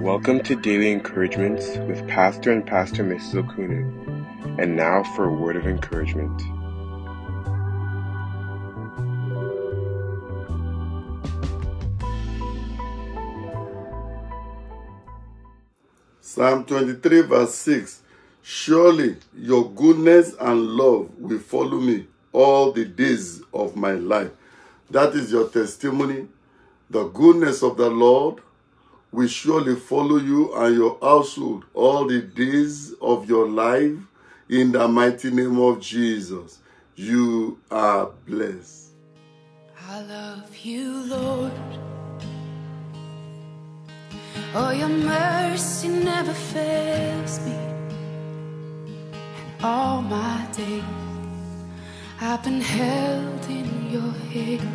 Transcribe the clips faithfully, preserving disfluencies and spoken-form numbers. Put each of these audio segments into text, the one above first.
Welcome to Daily Encouragements with Pastor and Pastor Missus Okunnu. And now for a word of encouragement. Psalm twenty-three verse six. Surely your goodness and love will follow me all the days of my life. That is your testimony. The goodness of the Lord will surely follow you and your household all the days of your life. In the mighty name of Jesus, you are blessed. I love you, Lord. Oh, your mercy never fails me. And all my days I've been held in your hand.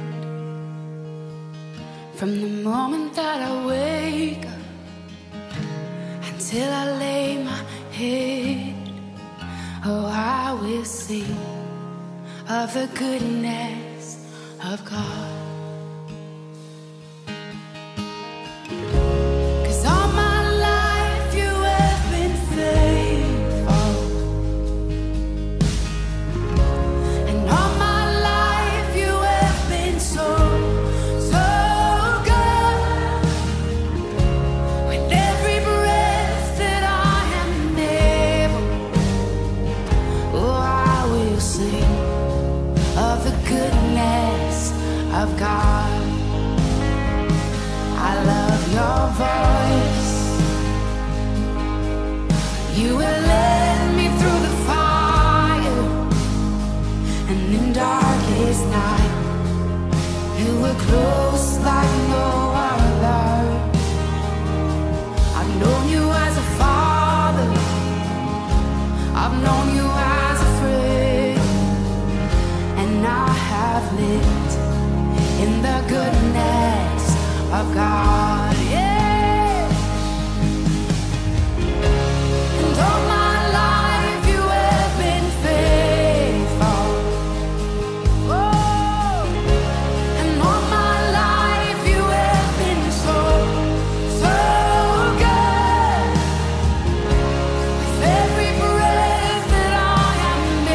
From the moment that I wake up until I lay my head, oh, I will sing of the goodness of God. Of God, I love your voice. You will lead me through the fire, and in darkest night, you were close like no other. I've known you as a father, I've known you as a friend, and I have lived in the goodness of God, yeah. And all my life you have been faithful. Oh, and all my life you have been so, so good. With every breath that I am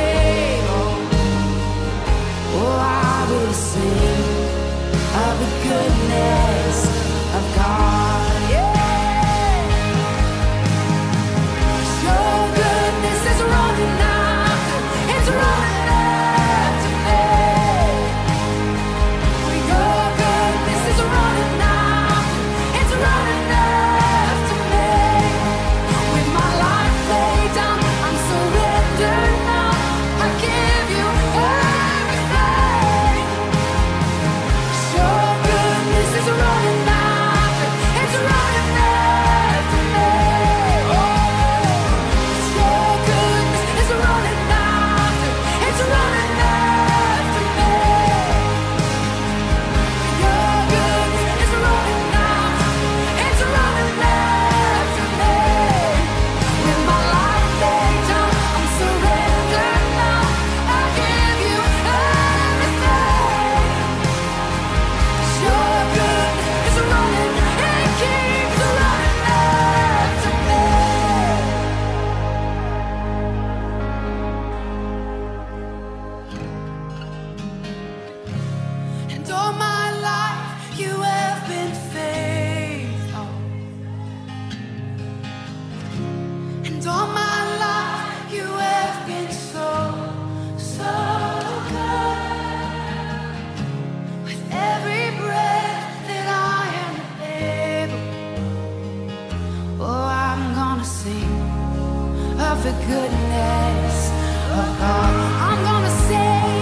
able, oh, I will sing of the goodness of God, yeah. Your goodness is running after, it's running after me. Your goodness is running after, it's running after me. With my life laid down, I'm surrendered now. I give you everything. Your goodness is running after, it's running after me. Oh, your goodness is running after, it's running after me. Your goodness is running after, it's running after me. With my life laid down, I'm surrendered now. I give you everything. Your goodness is running, it keeps running after me. And all my life you have been faithful. And all my life you have been so, so good. With every breath that I am able, oh, I'm gonna sing of the goodness of God. I'm gonna say